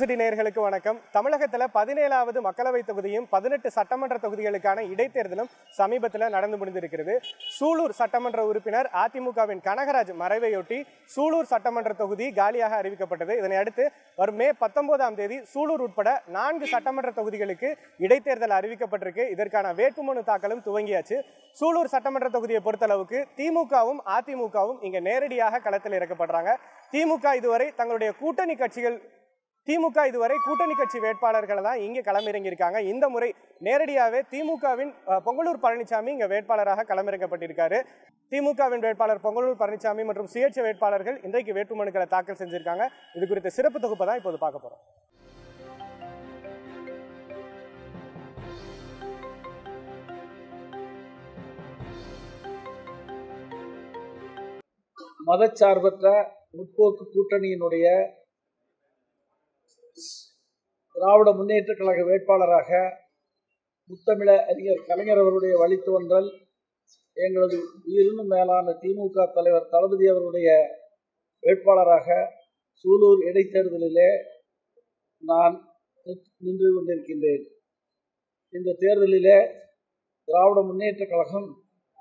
விடுதி நேயர்களுக்கு வணக்கம். தமிழகத்துல 17வது மக்களவை தொகுதியும் 18 சட்டமன்ற தொகுதிகளுக்கான இடைத்தேர்தலும் சமீபத்தில் நடந்து முடிந்திருக்கிறது. சூலூர் சட்டமன்ற உறுப்பினர் அதிமுகவின் கனகராஜ் மறைவையொட்டி சூலூர் சட்டமன்ற தொகுதி காலியாக அறிவிக்கப்பட்டது. இதனை அடுத்து வரும் மே 19ஆம் தேதி சூலூர் உட்பட 4 சட்டமன்ற தொகுதிகளுக்கு இடைத்தேர்தல் அறிவிக்கப்பட்டிருக்கு. இதற்கான வேட்புமனு தாக்கலும் துவங்கியாச்சு. சூலூர் சட்டமன்ற தொகுதியை பொறுத்தளவுக்கு திமுகவும் அதிமுகவும் இங்க நேரடியாக களத்தில் இறக்கப்படுறாங்க. திமுக இதுவரை கூட்டணி கட்சி வேட்பாளர்கள் தான் இங்கே களமிறங்கியிருக்காங்க. இந்த முறை நேரடியாகவே திமுகவின் பொங்கலூர் பழனிசாமி இங்கே வேட்பாளராக களமிறக்கப்பட்டிருக்காரு. திமுகவின் வேட்பாளர் பொங்கலூர் பழனிசாமி மற்றும் சுயேட்சை வேட்பாளர்கள் இன்றைக்கு வேட்புமனுக்களை தாக்கல் செஞ்சிருக்காங்க. இது குறித்த சிறப்பு தொகுப்பை தான் இப்போது பார்க்க போறோம். மதச்சார்பற்ற முற்போக்கு கூட்டணியினுடைய திராவிட முன்னேற்ற கழக வேட்பாளராக முத்தமிழ அறிஞர் கலைஞர் அவருடைய வழித்துவன்றல் எங்களது உயிரினும் மேலான திமுக தலைவர் தளபதி அவருடைய வேட்பாளராக சூலூர் இடைத்தேர்தலிலே நான் நின்று கொண்டிருக்கின்றேன். இந்த தேர்தலிலே திராவிட முன்னேற்ற கழகம்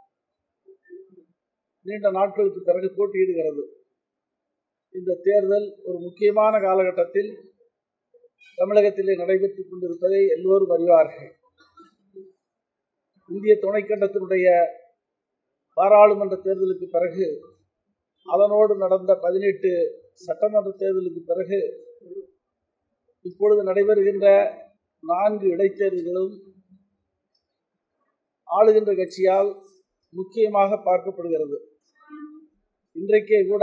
நீண்ட நாட்களுக்கு பிறகு போட்டியிடுகிறது. இந்த தேர்தல் ஒரு முக்கியமான காலகட்டத்தில் தமிழகத்திலே நடைபெற்றுக் கொண்டிருப்பதை எல்லோரும் அறிவார்கள். இந்திய துணைக்கண்டத்தினுடைய பாராளுமன்ற தேர்தலுக்கு பிறகு அதனோடு நடந்த 18 சட்டமன்ற தேர்தலுக்கு பிறகு இப்பொழுது நடைபெறுகின்ற 4 இடைத்தேர்தல்களும் ஆளுகின்ற கட்சியால் முக்கியமாக பார்க்கப்படுகிறது. இன்றைக்கே கூட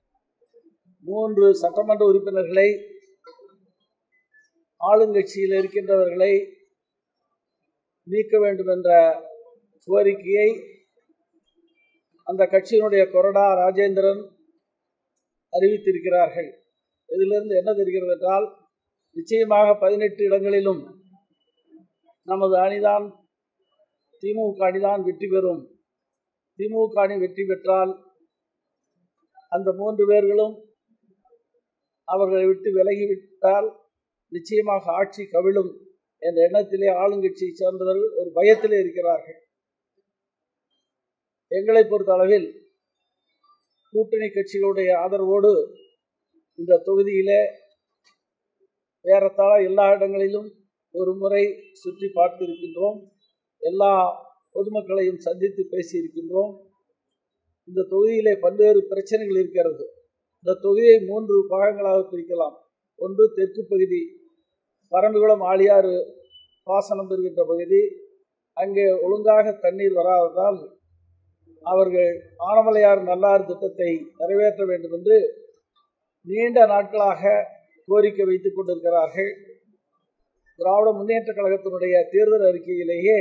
3 சட்டமன்ற உறுப்பினர்களை ஆளுங்கட்சியில் இருக்கின்றவர்களை நீக்க வேண்டும் என்ற கோரிக்கையை அந்த கட்சியினுடைய கொறடா ராஜேந்திரன் அறிவித்திருக்கிறார்கள். இதிலிருந்து என்ன தெரிகிறது என்றால், நிச்சயமாக 18 இடங்களிலும் நமது அணிதான் திமுக அணிதான் வெற்றி பெறும். திமுக அணி வெற்றி பெற்றால் அந்த 3 பேர்களும் அவர்களை விட்டு விலகிவிட்டால் நிச்சயமாக ஆட்சி கவிழும் என்ற எண்ணத்திலே ஆளுங்கட்சியை சேர்ந்தவர்கள் ஒரு பயத்திலே இருக்கிறார்கள். எங்களை பொறுத்த அளவில் கூட்டணி கட்சிகளுடைய ஆதரவோடு இந்த தொகுதியிலே ஏறத்தாழ எல்லா இடங்களிலும் ஒரு முறை சுற்றி பார்த்திருக்கின்றோம். எல்லா பொதுமக்களையும் சந்தித்து பேசியிருக்கின்றோம். இந்த தொகுதியிலே பல்வேறு பிரச்சனைகள் இருக்கிறது. இந்த தொகுதியை 3 பாகங்களாக பிரிக்கலாம். ஒன்று தெற்கு பகுதி, பரம்பிக்குளம் ஆழியாறு பாசனம் பெறுகின்ற பகுதி. அங்கே ஒழுங்காக தண்ணீர் வராததால் அவர்கள் ஆனமலையார் நல்லாறு திட்டத்தை நிறைவேற்ற வேண்டும் என்று நீண்ட நாட்களாக கோரிக்கை வைத்துக் கொண்டிருக்கிறார்கள். திராவிட முன்னேற்ற கழகத்தினுடைய தேர்தல் அறிக்கையிலேயே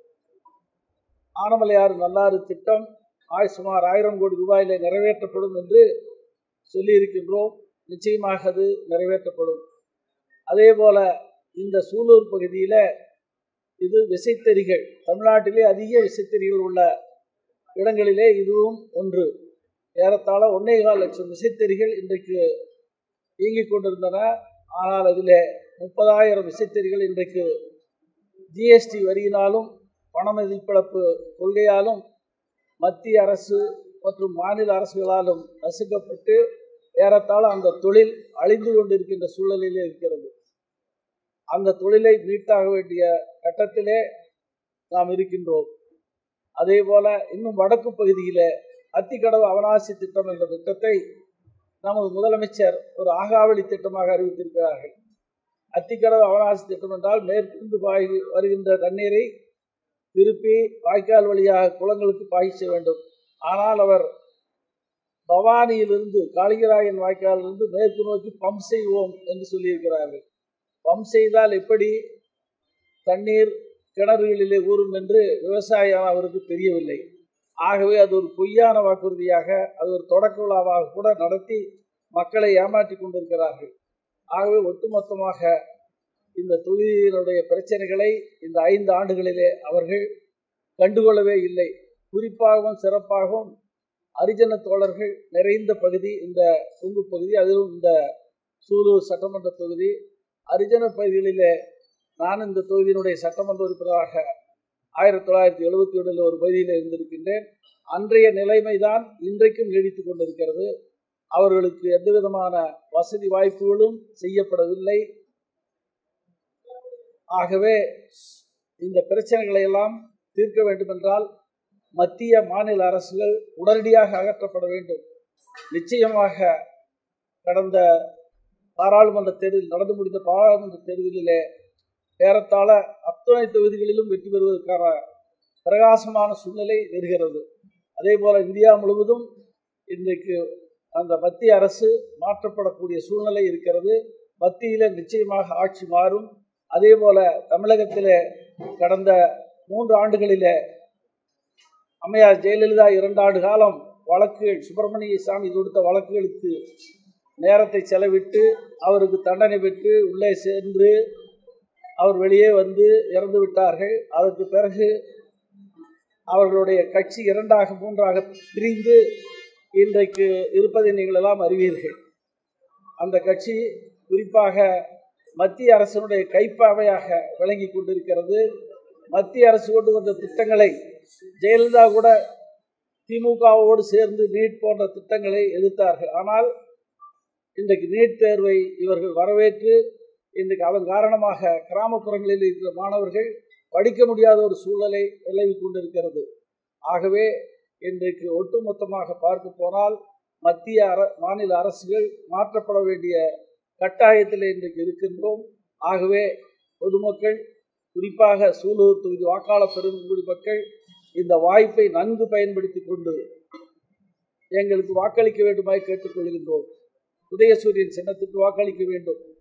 ஆனமலையாறு நல்லாறு திட்டம் சுமார் 1000 கோடி ரூபாயிலே நிறைவேற்றப்படும் என்று சொல்லியிருக்கின்றோம். நிச்சயமாக அது நிறைவேற்றப்படும். அதே போல இந்த சூலூர் பகுதியில் இது விசைத்தறிகள், தமிழ்நாட்டிலே அதிக விசைத்தறிகள் உள்ள இடங்களிலே இதுவும் ஒன்று. ஏறத்தாழ 1.25 லட்சம் விசைத்தறிகள் இன்றைக்கு இயங்கிக் கொண்டிருந்தன. ஆனால் அதில் 30,000 விசைத்தறிகள் இன்றைக்கு ஜிஎஸ்டி வரியினாலும் பணமதிப்பிழப்பு கொள்கையாலும் மத்திய அரசு மற்றும் மாநில அரசுகளாலும் நசுக்கப்பட்டு ஏறத்தாழ அந்த தொழில் அழிந்து கொண்டிருக்கின்ற சூழலிலே இருக்கிறது. அந்த தொழிலை மீட்டாக வேண்டிய கட்டத்திலே நாம் இருக்கின்றோம். அதே போல இன்னும் வடக்கு பகுதியில் அத்திக்கடவு அவனாசி திட்டம் என்ற திட்டத்தை நமது முதலமைச்சர் ஒரு ஆகாவளி திட்டமாக அறிவித்திருக்கிறார்கள். அத்திக்கடவு அவனாசி திட்டம் என்றால் மேற்கிருந்து வருகின்ற தண்ணீரை திருப்பி வாய்க்கால் வழியாக குளங்களுக்கு பாய்ச்ச வேண்டும். ஆனால் அவர் பவானியிலிருந்து காளிங்கராயன் வாய்க்காலிலிருந்து மேற்கு நோக்கி பம்ப் செய்வோம் என்று சொல்லியிருக்கிறார்கள். பம்ப் செய்தால் எப்படி தண்ணீர் கிணறுகளிலே ஊறும் என்று விவசாயம் அவருக்கு தெரியவில்லை. ஆகவே அது ஒரு பொய்யான வாக்குறுதியாக, அது ஒரு தொடக்க விழாவாக கூட நடத்தி மக்களை ஏமாற்றி கொண்டிருக்கிறார்கள். ஆகவே ஒட்டுமொத்தமாக இந்த தொகுதியினுடைய பிரச்சனைகளை இந்த 5 ஆண்டுகளிலே அவர்கள் கண்டுகொள்ளவே இல்லை. குறிப்பாகவும் சிறப்பாகவும் அரிஜன தோழர்கள் நிறைந்த பகுதி இந்த கொங்கு பகுதி, அதிலும் இந்த சூலூர் சட்டமன்ற தொகுதி. ஹரிஜன பகுதிகளிலே நான் இந்த தொகுதியினுடைய சட்டமன்ற உறுப்பினராக 1977 ஒரு பகுதியில் இருந்திருக்கின்றேன். அன்றைய நிலைமைதான் இன்றைக்கும் நீடித்துக் கொண்டிருக்கிறது. அவர்களுக்கு எந்த விதமான வசதி வாய்ப்புகளும் செய்யப்படவில்லை. ஆகவே இந்த பிரச்சனைகளை எல்லாம் தீர்க்க வேண்டுமென்றால் மத்திய மாநில அரசுகள் உடனடியாக அகற்றப்பட வேண்டும். நிச்சயமாக கடந்த பாராளுமன்ற தேர்தலில் நடந்து முடிந்த பாராளுமன்ற தேர்தலிலே ஏறத்தாழ அத்தனை தொகுதிகளிலும் வெற்றி பெறுவதற்கான பிரகாசமான சூழ்நிலை வருகிறது. அதே போல இந்தியா முழுவதும் இன்றைக்கு அந்த மத்திய அரசு மாற்றப்படக்கூடிய சூழ்நிலை இருக்கிறது. மத்தியில் நிச்சயமாக ஆட்சி மாறும். அதே போல தமிழகத்தில் கடந்த 3 ஆண்டுகளிலே அம்மையார் ஜெயலலிதா 2 ஆண்டு காலம் வழக்குகள் சுப்பிரமணிய சாமி கொடுத்த வழக்குகளுக்கு நேரத்தை செலவிட்டு அவருக்கு தண்டனை பெற்று உள்ளே சென்று அவர் வெளியே வந்து இறந்து விட்டார்கள். அதற்கு பிறகு அவர்களுடைய கட்சி 2ஆக 3ஆக பிரிந்து இன்றைக்கு இருப்பதை நீங்கள் எல்லாம் அறிவீர்கள். அந்த கட்சி குறிப்பாக மத்திய அரசினுடைய கைப்பாவையாக விளங்கி கொண்டிருக்கிறது. மத்திய அரசு கொண்டு வந்த திட்டங்களை ஜெயலலிதா கூட திமுகவோடு சேர்ந்து நீட் போன்ற திட்டங்களை எதிர்த்தார்கள். ஆனால் இன்றைக்கு நீட் தேர்வை இவர்கள் வரவேற்று இன்றைக்கு அதன் காரணமாக கிராமப்புறங்களில் இருக்கிற மாணவர்கள் படிக்க முடியாத ஒரு சூழலை நிலவி கொண்டிருக்கிறது. ஆகவே இன்றைக்கு ஒட்டுமொத்தமாக பார்க்க போனால் மத்திய மாநில அரசுகள் மாற்றப்பட வேண்டிய கட்டாயத்தில் இன்றைக்கு இருக்கின்றோம். ஆகவே பொதுமக்கள் குறிப்பாக சூலூர் தொகுதி வாக்காளர் பெருங்குடி மக்கள் இந்த வாய்ப்பை நன்கு பயன்படுத்தி கொண்டு எங்களுக்கு வாக்களிக்க வேண்டுமாய் கேட்டுக்கொள்கின்றோம். உதயசூரியன் சின்னத்துக்கு வாக்களிக்க வேண்டும்.